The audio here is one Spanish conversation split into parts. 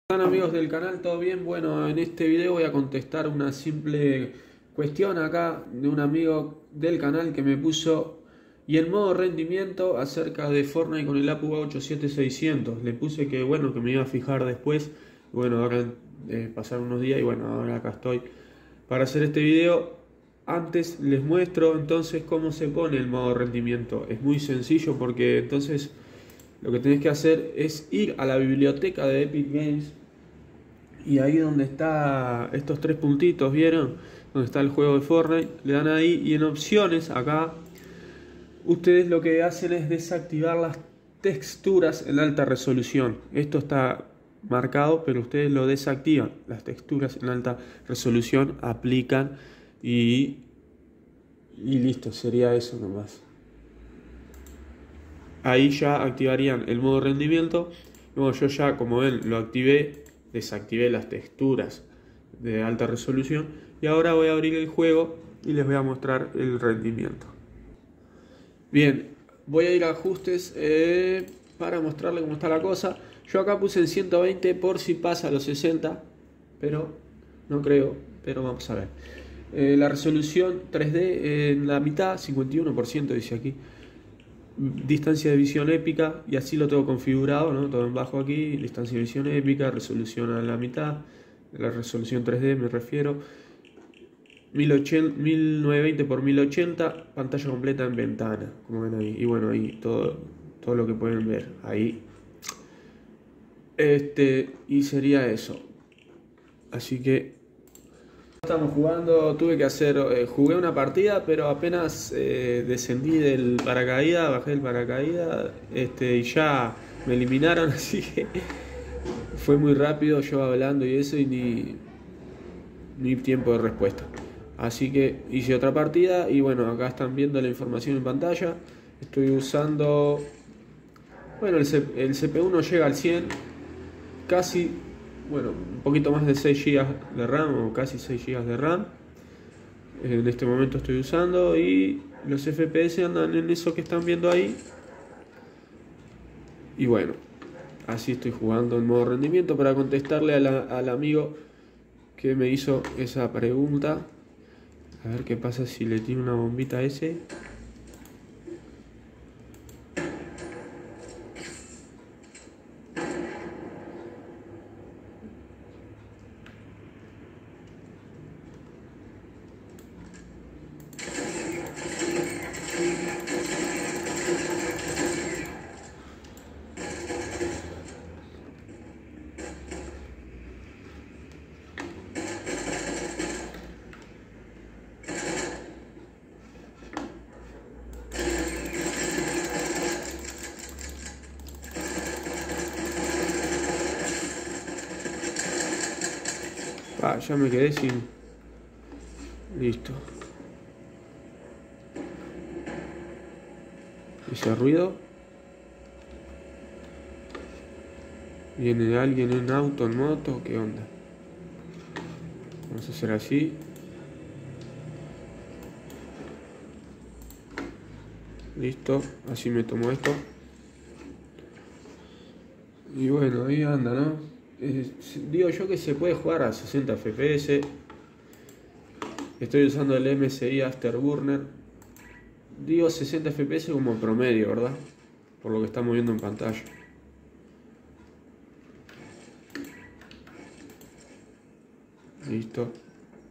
¿Están amigos del canal? ¿Todo bien? Bueno, en este video voy a contestar una simple cuestión acá de un amigo del canal que me puso y en modo rendimiento acerca de Fortnite con el APU A87600. Le puse que bueno, que me iba a fijar después. Bueno, ahora pasaron unos días y bueno, ahora acá estoy para hacer este video. Antes les muestro entonces cómo se pone el modo rendimiento. Es muy sencillo porque entonces lo que tenés que hacer es ir a la biblioteca de Epic Games y ahí donde está estos tres puntitos, ¿vieron? Donde está el juego de Fortnite, le dan ahí y en opciones acá ustedes lo que hacen es desactivar las texturas en alta resolución. Esto está marcado, pero ustedes lo desactivan. Las texturas en alta resolución aplican y listo, sería eso nomás. Ahí ya activarían el modo rendimiento. Bueno, yo ya, como ven, lo activé, desactivé las texturas de alta resolución y ahora voy a abrir el juego y les voy a mostrar el rendimiento. Bien, voy a ir a ajustes para mostrarles cómo está la cosa. Yo acá puse en 120 por si pasa a los 60, pero no creo, pero vamos a ver. La resolución 3D en la mitad, 51% dice aquí. Distancia de visión épica, y así lo tengo configurado, ¿no? Todo en bajo aquí, distancia de visión épica, resolución a la mitad, la resolución 3D me refiero, 1920 por 1080, pantalla completa en ventana, como ven ahí, y bueno, ahí todo lo que pueden ver, ahí. Y sería eso, así que estamos jugando, tuve que hacer, jugué una partida, pero apenas descendí del paracaídas, bajé del paracaídas, y ya me eliminaron, así que fue muy rápido yo hablando y eso, y ni tiempo de respuesta. Así que hice otra partida y bueno, acá están viendo la información en pantalla. Estoy usando, bueno, el CPU no llega al 100, casi, bueno, un poquito más de 6 GB de RAM o casi 6 GB de RAM. En este momento estoy usando y los FPS andan en eso que están viendo ahí. Y bueno, así estoy jugando en modo rendimiento para contestarle al amigo que me hizo esa pregunta. A ver qué pasa si le tiro una bombita a ese. Ya me quedé sin... Listo. Ese ruido. Viene alguien en auto, en moto, ¿qué onda? Vamos a hacer así. Listo, así me tomo esto. Y bueno, ahí anda, ¿no? Digo yo que se puede jugar a 60 FPS. Estoy usando el MSI Afterburner. Digo 60 FPS como promedio, ¿verdad? Por lo que estamos viendo en pantalla. Listo.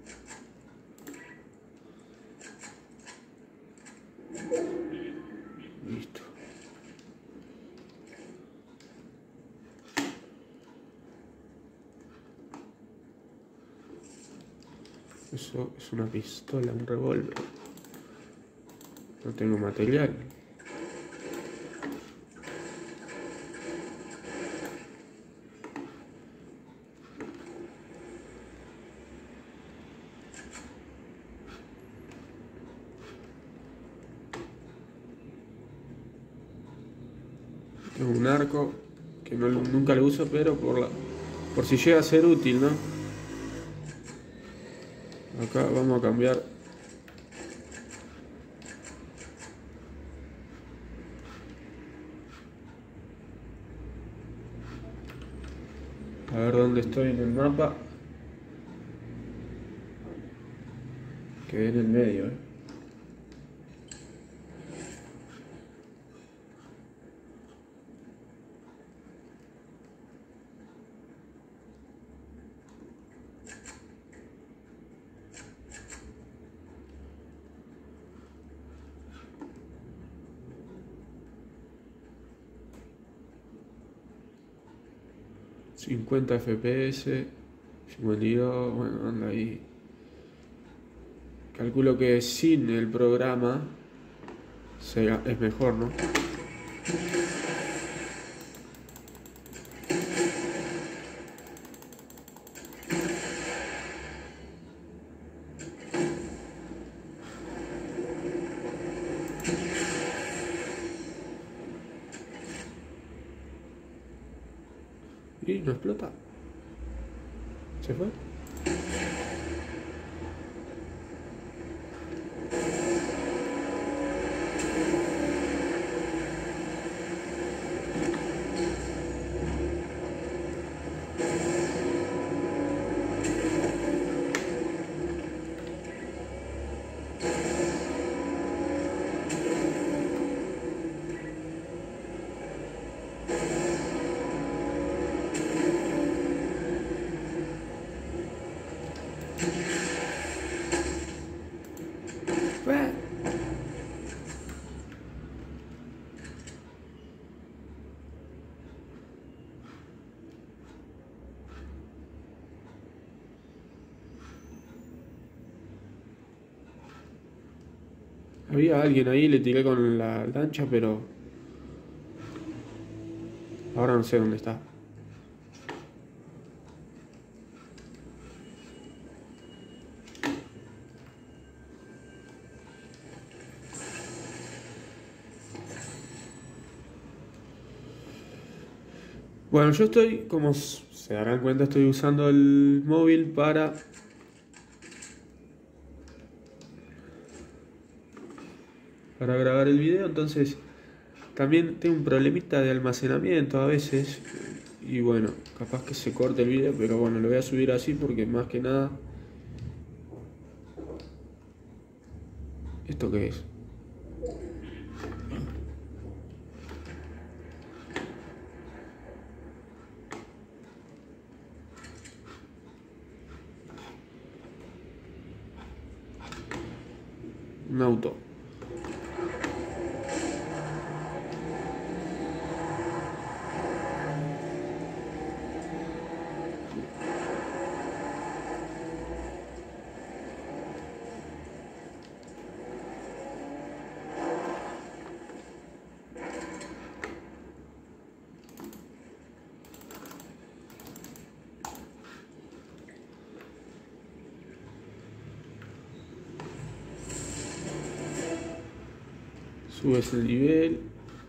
Listo. Eso es una pistola, un revólver. No tengo material. Tengo un arco que nunca lo uso, pero por si llega a ser útil, ¿no? Acá vamos a cambiar. A ver dónde estoy en el mapa. Quedé en el medio, ¿eh? ...50 FPS... ...52... bueno, anda ahí... calculo que sin el programa... es mejor, ¿no? Y no explota. ¿Se fue? Fue. Había alguien ahí, le tiré con la lancha, pero ahora no sé dónde está. Bueno, yo estoy, como se darán cuenta, estoy usando el móvil para grabar el video, entonces también tengo un problemita de almacenamiento a veces. Y bueno, capaz que se corte el video, pero bueno, lo voy a subir así porque más que nada... ¿Esto qué es? Un auto. Subes el nivel.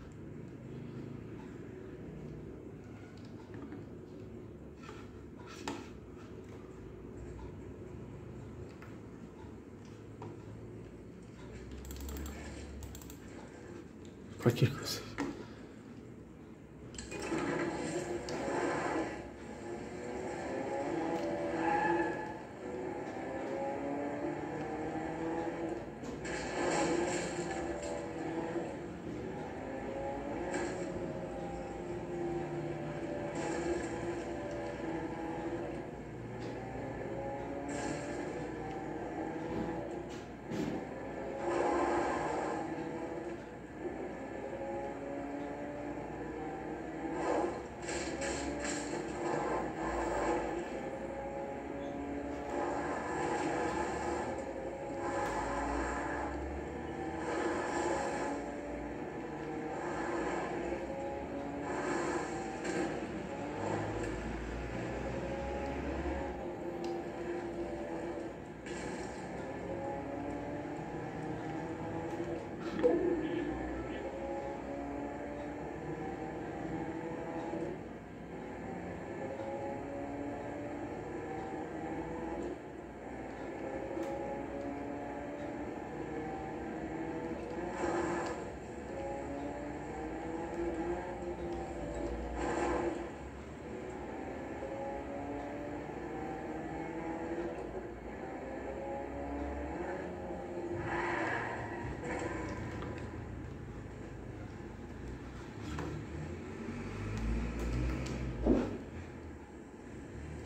Cualquier cosa.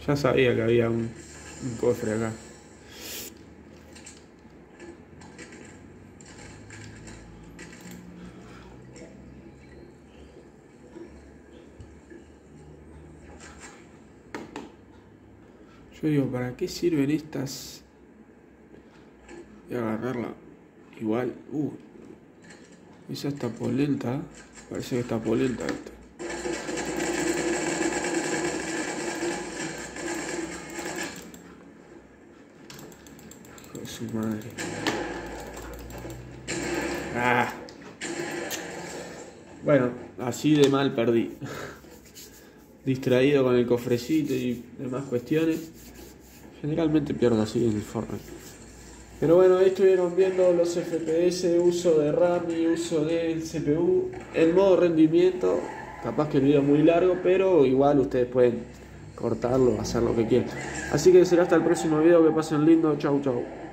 Ya sabía que había un cofre acá. Yo digo, ¿para qué sirven estas? Voy a agarrarla. Igual, esa está polenta. Parece que está polenta esta. Hijo de su madre. Ah. Bueno, así de mal perdí. Distraído con el cofrecito y demás cuestiones. Generalmente pierdo así en el Fortnite. Pero bueno, ahí estuvieron viendo los FPS, uso de RAM y uso del CPU. El modo rendimiento, capaz que el video es muy largo, pero igual ustedes pueden cortarlo, hacer lo que quieran. Así que será hasta el próximo video, que pasen lindo, chau chau.